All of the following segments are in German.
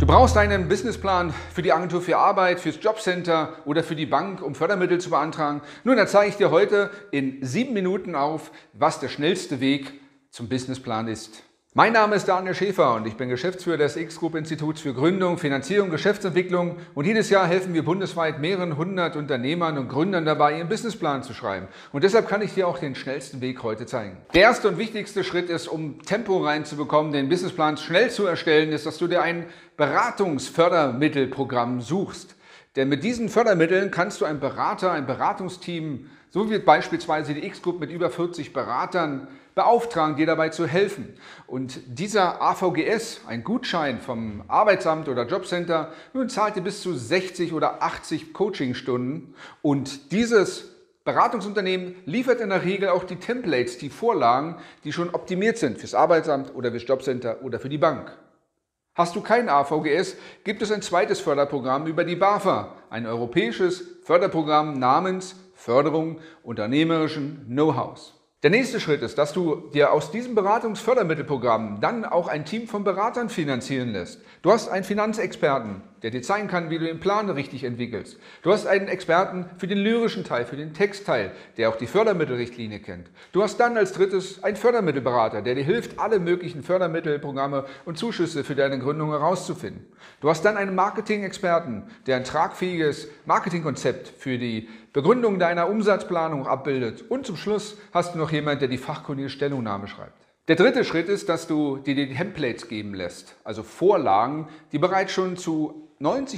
Du brauchst einen Businessplan für die Agentur für Arbeit, fürs Jobcenter oder für die Bank, um Fördermittel zu beantragen. Nun, da zeige ich dir heute in 7 Minuten auf, was der schnellste Weg zum Businessplan ist. Mein Name ist Daniel Schäfer und ich bin Geschäftsführer des X-Group-Instituts für Gründung, Finanzierung, Geschäftsentwicklung und jedes Jahr helfen wir bundesweit mehreren hundert Unternehmern und Gründern dabei, ihren Businessplan zu schreiben. Und deshalb kann ich dir auch den schnellsten Weg heute zeigen. Der erste und wichtigste Schritt ist, um Tempo reinzubekommen, den Businessplan schnell zu erstellen, ist, dass du dir ein Beratungsfördermittelprogramm suchst. Denn mit diesen Fördermitteln kannst du einen Berater, ein Beratungsteam, so wie beispielsweise die X-Group mit über 40 Beratern, beauftragen, dir dabei zu helfen. Und dieser AVGS, ein Gutschein vom Arbeitsamt oder Jobcenter, nun zahlt dir bis zu 60 oder 80 Coachingstunden. Und dieses Beratungsunternehmen liefert in der Regel auch die Templates, die Vorlagen, die schon optimiert sind fürs Arbeitsamt oder fürs Jobcenter oder für die Bank. Hast du kein AVGS, gibt es ein zweites Förderprogramm über die BAFA, ein europäisches Förderprogramm namens Förderung unternehmerischen Know-hows. Der nächste Schritt ist, dass du dir aus diesem Beratungsfördermittelprogramm dann auch ein Team von Beratern finanzieren lässt. Du hast einen Finanzexperten, der dir zeigen kann, wie du den Plan richtig entwickelst. Du hast einen Experten für den lyrischen Teil, für den Textteil, der auch die Fördermittelrichtlinie kennt. Du hast dann als drittes einen Fördermittelberater, der dir hilft, alle möglichen Fördermittelprogramme und Zuschüsse für deine Gründung herauszufinden. Du hast dann einen Marketing-Experten, der ein tragfähiges Marketingkonzept für die Begründung deiner Umsatzplanung abbildet. Und zum Schluss hast du noch jemanden, der die fachkundige Stellungnahme schreibt. Der dritte Schritt ist, dass du dir die Templates geben lässt, also Vorlagen, die bereits schon zu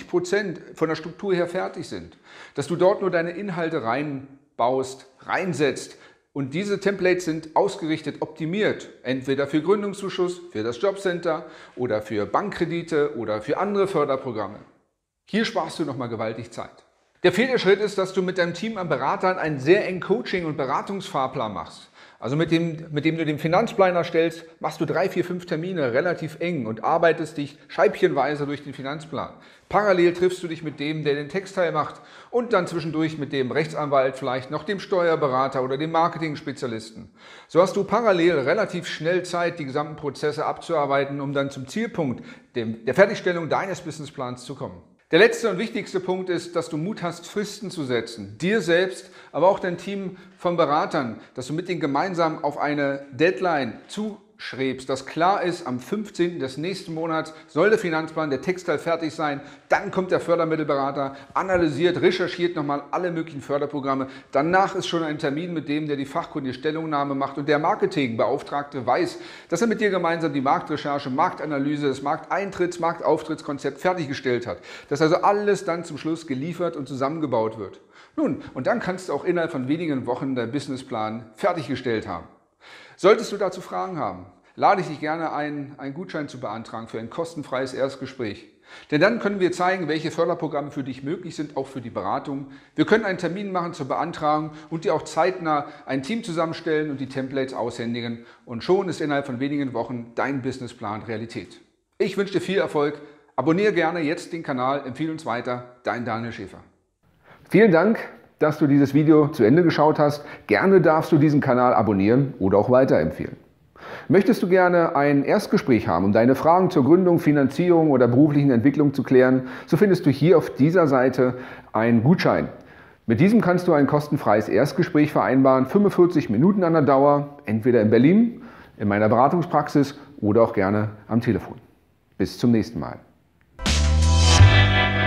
90% von der Struktur her fertig sind. Dass du dort nur deine Inhalte reinbaust, reinsetzt. Und diese Templates sind ausgerichtet, optimiert, entweder für Gründungszuschuss, für das Jobcenter oder für Bankkredite oder für andere Förderprogramme. Hier sparst du nochmal gewaltig Zeit. Der vierte Schritt ist, dass du mit deinem Team an Beratern einen sehr engen Coaching- und Beratungsfahrplan machst. Also mit dem du den Finanzplan erstellst, machst du 3, 4, 5 Termine relativ eng und arbeitest dich scheibchenweise durch den Finanzplan. Parallel triffst du dich mit dem, der den Textteil macht und dann zwischendurch mit dem Rechtsanwalt, vielleicht noch dem Steuerberater oder dem Marketing-Spezialisten. So hast du parallel relativ schnell Zeit, die gesamten Prozesse abzuarbeiten, um dann zum Zielpunkt der Fertigstellung deines Businessplans zu kommen. Der letzte und wichtigste Punkt ist, dass du Mut hast, Fristen zu setzen. Dir selbst, aber auch dein Team von Beratern, dass du mit denen gemeinsam auf eine Deadline zuschrebst, dass klar ist, am 15. des nächsten Monats soll der Finanzplan, der Textteil fertig sein. Dann kommt der Fördermittelberater, analysiert, recherchiert nochmal alle möglichen Förderprogramme. Danach ist schon ein Termin mit dem, der die fachkundige Stellungnahme macht. Und der Marketingbeauftragte weiß, dass er mit dir gemeinsam die Marktrecherche, Marktanalyse, das Marktauftrittskonzept fertiggestellt hat. Dass also alles dann zum Schluss geliefert und zusammengebaut wird. Nun, und dann kannst du auch innerhalb von wenigen Wochen deinen Businessplan fertiggestellt haben. Solltest du dazu Fragen haben, lade ich dich gerne ein, einen Gutschein zu beantragen für ein kostenfreies Erstgespräch. Denn dann können wir zeigen, welche Förderprogramme für dich möglich sind, auch für die Beratung. Wir können einen Termin machen zur Beantragung und dir auch zeitnah ein Team zusammenstellen und die Templates aushändigen. Und schon ist innerhalb von wenigen Wochen dein Businessplan Realität. Ich wünsche dir viel Erfolg. Abonniere gerne jetzt den Kanal, empfehle uns weiter. Dein Daniel Schäfer. Vielen Dank, dass du dieses Video zu Ende geschaut hast. Gerne darfst du diesen Kanal abonnieren oder auch weiterempfehlen. Möchtest du gerne ein Erstgespräch haben, um deine Fragen zur Gründung, Finanzierung oder beruflichen Entwicklung zu klären, so findest du hier auf dieser Seite einen Gutschein. Mit diesem kannst du ein kostenfreies Erstgespräch vereinbaren, 45 Minuten an der Dauer, entweder in Berlin, in meiner Beratungspraxis oder auch gerne am Telefon. Bis zum nächsten Mal.